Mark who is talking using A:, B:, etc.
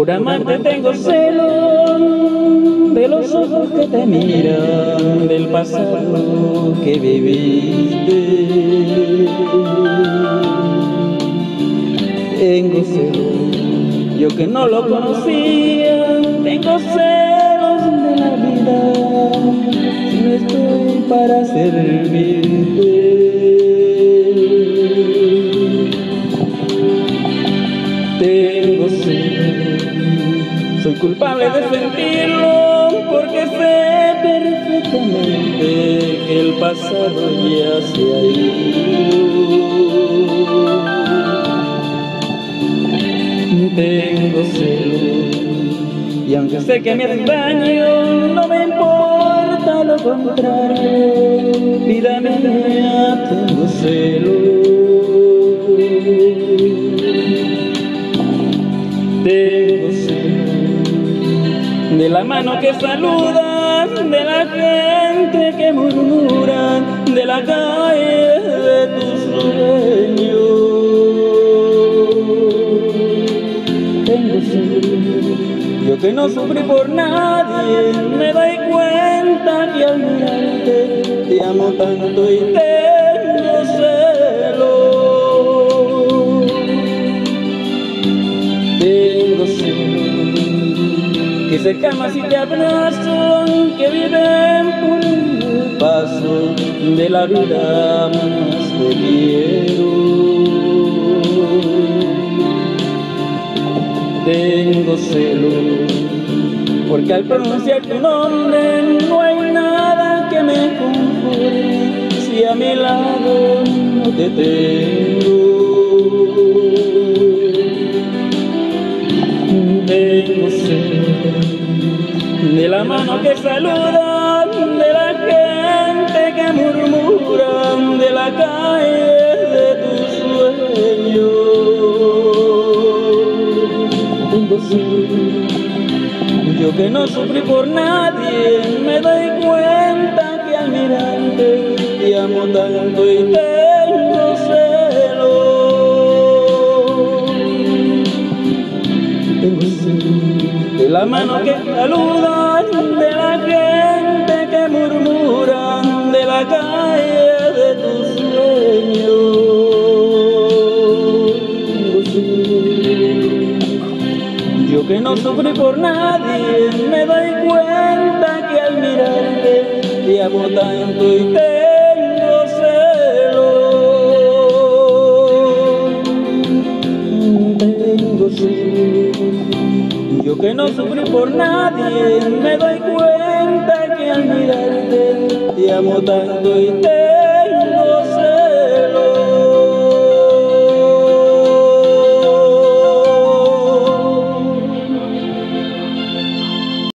A: Por amarte tengo celos de los ojos que te miran, del pasado que viviste. Tengo celos, yo que no lo conocía, tengo celos de la vida, si no estoy para servirte. Tengo celos, soy culpable de sentirlo, porque sé perfectamente que el pasado ya se ha ido. Tengo celos, y aunque sé que me haces daño, no me importa lo contrario, vida mía, tengo celos. Tengo celos de la mano que saludas, de la gente que murmura, de la calle de tus sueños. Tengo celos, yo que no sufrí por nadie, me doy cuenta que al mirarte te amo tanto y tengo celos. Tengo celos que se calman si te abrazan, que viven por el paso de la vida más te quiero. Tengo celos porque al pronunciar tu nombre no hay nada que me conforme si a mi lado no te tengo. Tengo celos de la mano que saluda, de la gente que murmura, de la calle de tus sueños. Tengo celos, yo que no sufrí por nadie, me doy cuenta que al mirarte te amo tanto y tengo celos. Tengo celos de la mano que saluda, de la gente que murmura, de la calle de tus sueños. Tengo celos, yo que no sufrí por nadie, me doy cuenta que al mirarte te amo tanto y tengo celos. Tengo celos, yo que no sufrí por nadie, me doy cuenta que al mirarte te amo tanto y tengo celos.